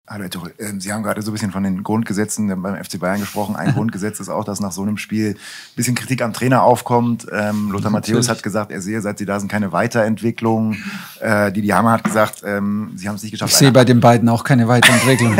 Hallo Herr Tuchel, Sie haben gerade so ein bisschen von den Grundgesetzen beim FC Bayern gesprochen. Ein Grundgesetz ist auch, dass nach so einem Spiel ein bisschen Kritik am Trainer aufkommt. Lothar Matthäus hat gesagt, er sehe, seit Sie da sind, keine Weiterentwicklung. Didi Hamann hat gesagt, Sie haben es nicht geschafft. Ich sehe bei den beiden auch keine Weiterentwicklung.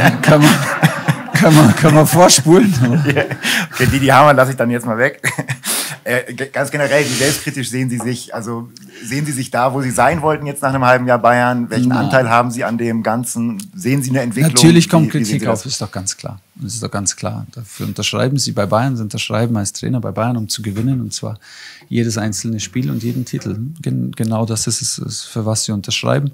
Kann man vorspulen? Okay, Didi Hamann lasse ich dann jetzt mal weg. Ganz generell, wie selbstkritisch sehen Sie sich? Also sehen Sie sich da, wo Sie sein wollten jetzt nach einem halben Jahr Bayern? Welchen Anteil haben Sie an dem Ganzen? Sehen Sie eine Entwicklung? Natürlich kommt Kritik auf, ist doch ganz klar. Das ist doch ganz klar. Dafür unterschreiben Sie bei Bayern, Sie unterschreiben als Trainer bei Bayern, um zu gewinnen, und zwar jedes einzelne Spiel und jeden Titel. Genau das ist es, für was Sie unterschreiben.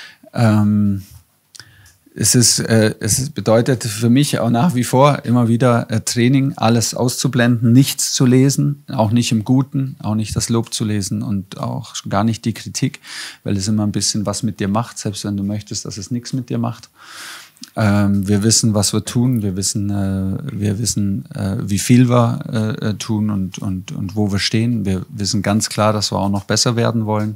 Es bedeutet für mich auch nach wie vor immer wieder Training, alles auszublenden, nichts zu lesen, auch nicht im Guten, auch nicht das Lob zu lesen und auch gar nicht die Kritik, weil es immer ein bisschen was mit dir macht, selbst wenn du möchtest, dass es nichts mit dir macht. Wir wissen, was wir tun, wir wissen, wie viel wir tun und wo wir stehen. Wir wissen ganz klar, dass wir auch noch besser werden wollen.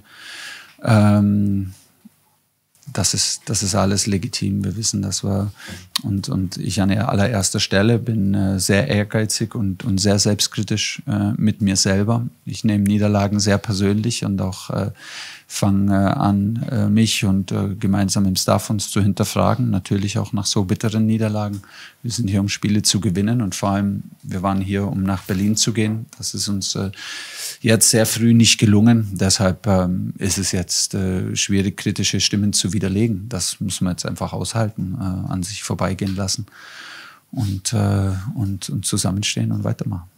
Das ist alles legitim. Wir wissen, dass wir, und ich an allererster Stelle bin sehr ehrgeizig und sehr selbstkritisch mit mir selber. Ich nehme Niederlagen sehr persönlich und auch fange an, mich und gemeinsam im Staff uns zu hinterfragen. Natürlich auch nach so bitteren Niederlagen. Wir sind hier, um Spiele zu gewinnen, und vor allem, wir waren hier, um nach Berlin zu gehen. Das ist uns jetzt sehr früh nicht gelungen. Deshalb ist es jetzt schwierig, kritische Stimmen zu widerlegen. Das muss man jetzt einfach aushalten, an sich vorbeigehen lassen und zusammenstehen und weitermachen.